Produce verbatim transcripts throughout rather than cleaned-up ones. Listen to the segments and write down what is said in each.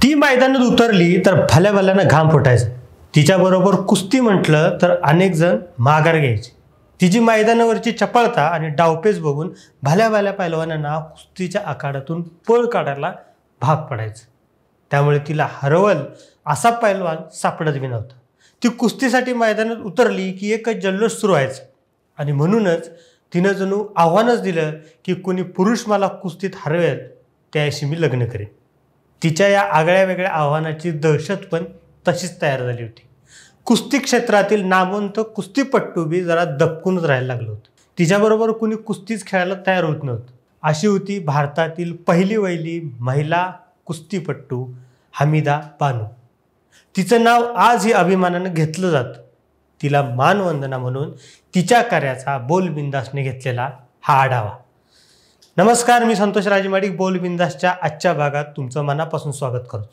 ती मैदानात उतरली तर भल्या भल्यानं घाम फुटायचा. तिच्याबरोबर कुस्ती म्हटलं तर अनेक जण माघार घ्यायचे. तिची मैदानावरची चपळता आणि डावपेच बघून भल्या भल्या पैलवानांना कुस्तीच्या आखाड्यातून पळ काढायला भाग पडायचं. त्यामुळे तिला हरवल असा पैलवान सापडत बी नव्हता. ती कुस्तीसाठी मैदानात उतरली की एकच जल्लोष सुरू व्हायचं आणि म्हणूनच तिनं जणू आव्हानच दिलं की कोणी पुरुष मला कुस्तीत हरवेल त्याशी मी लग्न करेन. तिच्या या आगळ्या वेगळ्या आव्हानाची दहशत पण तशीच तयार झाली होती. कुस्ती क्षेत्रातील नामवंत कुस्तीपट्टू बी जरा दबकूनच राहायला लागलं होतं. तिच्याबरोबर कुणी कुस्तीच खेळायला तयार होत नव्हतं. अशी होती भारतातील पहिली वहिली महिला कुस्तीपट्टू हमीदा बानो. तिचं नाव आजही अभिमानानं घेतलं जातं. तिला मानवंदना म्हणून तिच्या कार्याचा बोलबिंदासने घेतलेला हा आढावा. नमस्कार, मी संतोष राजेमाडिक बोलबिंदासच्या आजच्या भागात तुमचं मनापासून स्वागत करतो.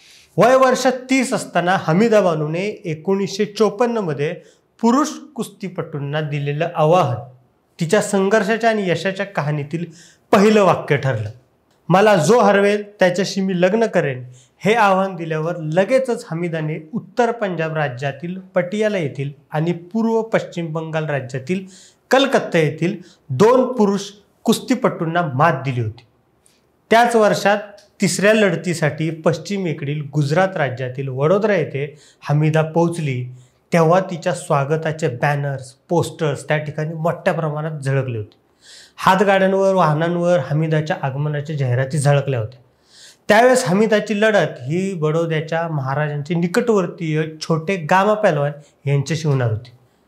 वय वर्ष तीस असताना हमीदा बानूने एकोणीसशे चोपन्नमध्ये पुरुष कुस्तीपटूंना दिलेलं आवाहन तिच्या संघर्षाच्या आणि यशाच्या कहाणीतील पहिलं वाक्य ठरलं. मला जो हरवेल त्याच्याशी मी लग्न करेन हे आव्हान दिल्यावर लगेचच हमीदाने उत्तर पंजाब राज्यातील पटियाला येथील आणि पूर्व पश्चिम बंगाल राज्यातील कलकत्ता येथील दोन पुरुष कुस्तीपटूंना मात दिली होती. त्याच वर्षात तिसऱ्या लढतीसाठी पश्चिमेकडील गुजरात राज्यातील वडोदरा येथे हमीदा पोहोचली. तेव्हा तिच्या स्वागताचे बॅनर्स, पोस्टर्स त्या ठिकाणी मोठ्या प्रमाणात झळकले होते. हातगाड्यांवर, वाहनांवर हमीदाच्या आगमनाच्या जाहिराती झळकल्या होत्या. त्यावेळेस हमीदाची लढत ही बडोद्याच्या महाराजांचे निकटवर्तीय छोटे गामा पैलवान यांच्याशी होणार होती.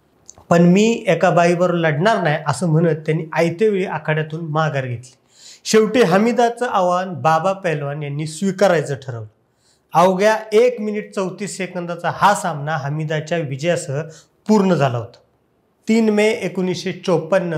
पण मी एका बाईबरोबर लढणार नाही असं म्हणत त्यांनी आयत्यावेळी आखाड्यातून माघार घेतली. शेवटी हमीदाचं आव्हान बाबा पैलवान यांनी स्वीकारायचं ठरवलं. अवघ्या एक मिनिट चौतीस सेकंदाचा हा सामना हमीदाच्या विजयासह पूर्ण झाला होता. तीन मे एकोणीसशे चोपन्न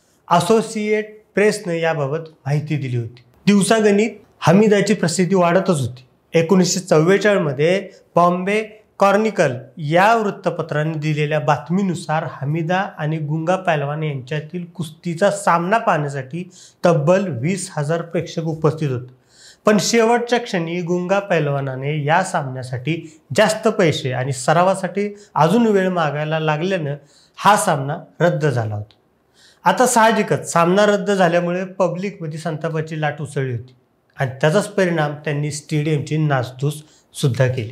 असोसिएट प्रेसनं याबाबत माहिती दिली होती. दिवसागणिक हमीदाची प्रसिद्धी वाढतच होती. एकोणीसशे चव्वेचाळीसमध्ये बॉम्बे कॉर्निकल या वृत्तपत्राने दिलेल्या बातमीनुसार हमीदा आणि गुंगा पैलवान यांच्यातील कुस्तीचा सामना पाहण्यासाठी तब्बल वीस हजार प्रेक्षक उपस्थित होते. पण शेवटच्या क्षणी गुंगा पैलवानाने या सामन्यासाठी जास्त पैसे आणि सरावासाठी अजून वेळ मागायला लागल्यानं हा सामना रद्द झाला होता. आता साहजिकच सामना रद्द झाल्यामुळे पब्लिकमध्ये संतापाची लाट उसळली होती आणि त्याचाच परिणाम त्यांनी स्टेडियमची नासधूस सुद्धा केली.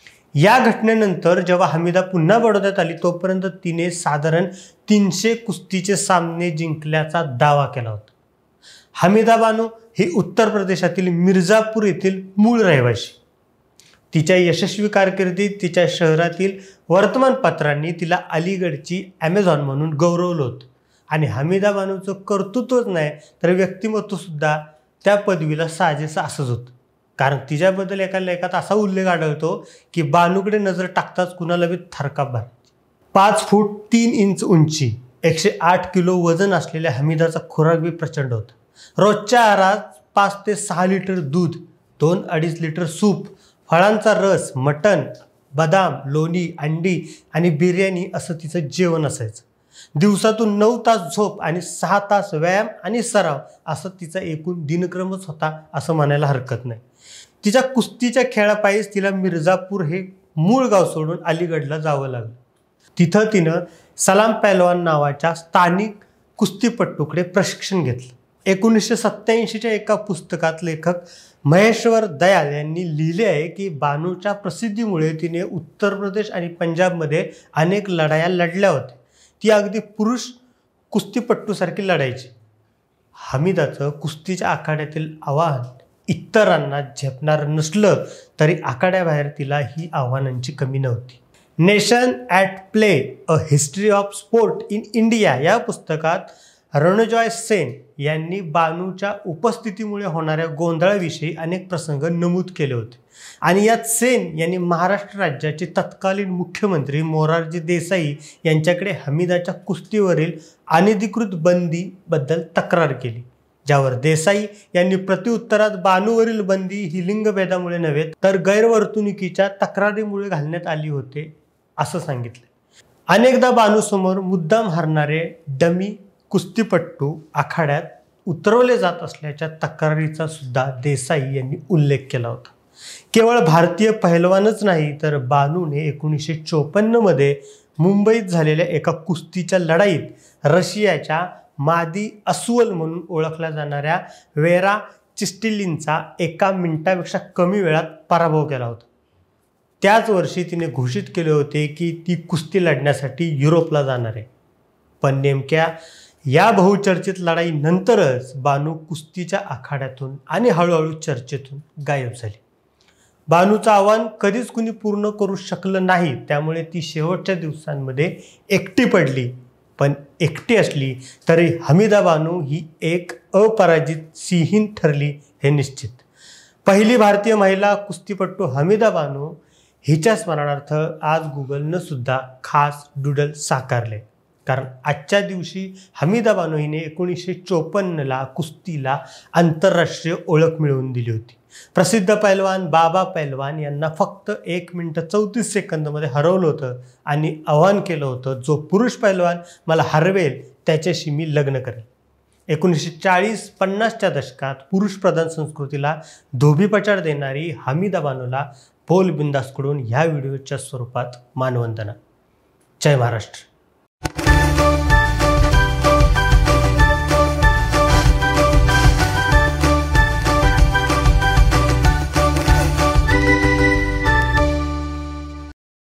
या घटनेनंतर जेव्हा हमीदा पुन्हा बडोद्यात आली तोपर्यंत तिने साधारण तीनशे कुस्तीचे सामने जिंकल्याचा दावा केला होता. हमीदा बानो ही उत्तर प्रदेशातील मिर्झापूर येथील मूळ रहिवाशी. तिच्या यशस्वी कारकिर्दीत तिच्या शहरातील वर्तमानपत्रांनी तिला अलीगडची ॲमेझॉन म्हणून गौरवलं होतं आणि हमीदा बानोचं कर्तृत्वच नाही तर व्यक्तिमत्वसुद्धा त्या पदवीला साजेसं असंच होतं. कारण तिच्याबद्दल एका लेखात असा उल्लेख आढळतो की बानूकडे नजर टाकताच कुणाला बी थरकाप भरते. पाच फूट तीन इंच उंची, एकशे आठ किलो वजन असलेल्या हमीदाचा खुराक बी प्रचंड होता. रोजच्या आहारात पाच ते सहा लिटर दूध, दोन अडीच लिटर सूप, फळांचा रस, मटण, बदाम, लोणी, अंडी आणि बिर्याणी असं तिचं जेवण असायचं. दिवसातून नऊ तास झोप आणि सहा तास व्यायाम आणि सराव असं तिचा एकूण दिनक्रमच होता असं म्हणायला हरकत नाही. तिच्या कुस्तीच्या खेळापायीच तिला मिर्झापूर हे मूळ गाव सोडून अलीगडला जावं लागलं. तिथं तिनं सलाम पैलवान नावाच्या स्थानिक कुस्तीपट्टूकडे प्रशिक्षण घेतलं. एकोणीसशे सत्त्याऐंशीच्या एका पुस्तकात लेखक महेश्वर दयाल यांनी लिहिले आहे की बानूच्या प्रसिद्धीमुळे तिने उत्तर प्रदेश आणि पंजाबमध्ये अनेक लढाया लढल्या होत्या. ती अगदी पुरुष कुस्तीपट्टूसारखी लढायची. हमीदाचं कुस्तीच्या आखाड्यातील आव्हान इतरांना झेपणारं नसलं तरी आखाड्याबाहेर तिला ही आव्हानांची कमी नव्हती. Nation at play a history of sport in India या पुस्तकात रणजॉय सेन यांनी बानूच्या उपस्थितीमुळे होणाऱ्या गोंधळाविषयी अनेक प्रसंग नमूद केले होते आणि यात सेन यांनी महाराष्ट्र राज्याचे तत्कालीन मुख्यमंत्री मोरारजी देसाई यांच्याकडे हमीदाच्या कुस्तीवरील अनधिकृत बंदीबद्दल तक्रार केली, ज्यावर देसाई यांनी प्रत्युत्तरात बानूवरील बंदी ही लिंगभेदामुळे नव्हे तर गैरवर्तणुकीच्या तक्रारीमुळे घालण्यात आली होते असं सांगितलं. अनेकदा बानूसमोर मुद्दाम हरणारे डमी कुस्तीपट्टू आखाड्यात उतरवले जात असल्याच्या तक्रारीचा सुद्धा देसाई यांनी उल्लेख केला होता. केवळ भारतीय पहिलवानच नाही तर बानूने एकोणीसशे चोपन्नमध्ये मुंबईत झालेल्या एका कुस्तीच्या लढाईत रशियाच्या मादी अस्वल म्हणून ओळखल्या जाणाऱ्या वेरा चिस्टिलिनचा एका मिनिटापेक्षा कमी वेळात पराभव केला होता. त्याच वर्षी तिने घोषित केले होते की ती कुस्ती लढण्यासाठी युरोपला जाणार आहे. पण नेमक्या या बहुचर्चित लढाईनंतरच बानू कुस्तीच्या आखाड्यातून आणि हळूहळू चर्चेतून गायब झाली. बानूचं आव्हान कधीच कुणी पूर्ण करू शकलं नाही, त्यामुळे ती शेवटच्या दिवसांमध्ये एकटी पडली. पण एकटी असली तरी हमीदा बानू ही एक अपराजित सिंहीण ठरली हे निश्चित. पहिली भारतीय महिला कुस्तीपटू हमीदा बानू हिच्या स्मरणार्थ आज गुगलनं सुद्धा खास डुडल साकारले. कारण आजच्या दिवशी हमीदा बानू हिने एकोणीसशे चोपन्नला कुस्तीला आंतरराष्ट्रीय ओळख मिळवून दिली होती. प्रसिद्ध पैलवान बाबा पैलवान यांना फक्त एक मिनिट चौतीस सेकंदमध्ये हरवलं होतं आणि आव्हान केलं होतं, जो पुरुष पैलवान मला हरवेल त्याच्याशी मी लग्न करेल. एकोणीसशे चाळीस पन्नासच्या दशकात पुरुषप्रधान संस्कृतीला धोबीपछाड देणारी हमीदा बानूला बोल बिंदासकडून ह्या व्हिडिओच्या स्वरूपात मानवंदना. जय महाराष्ट्र.